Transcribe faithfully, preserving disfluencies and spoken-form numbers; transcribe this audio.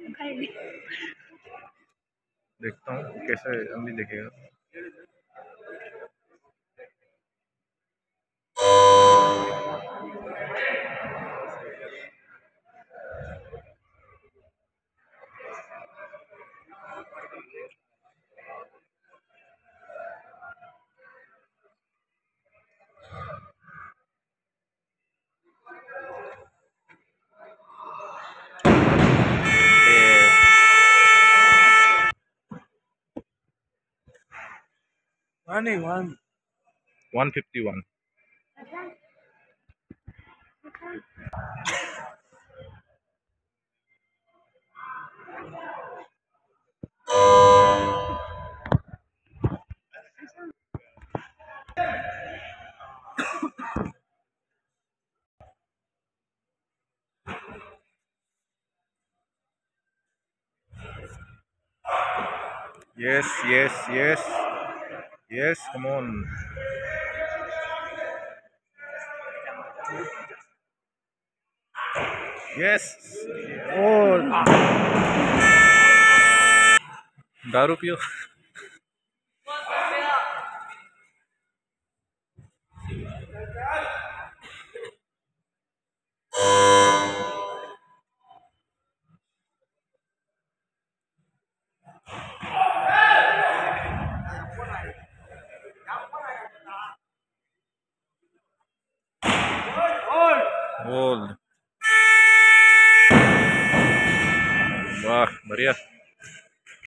देखता हूँ कैसे अम्मी देखेगा। One, one fifty-one. Yes, yes, yes, yes. Come on. Yes. Oh, दारू पियो। बोल वाह बढ़िया।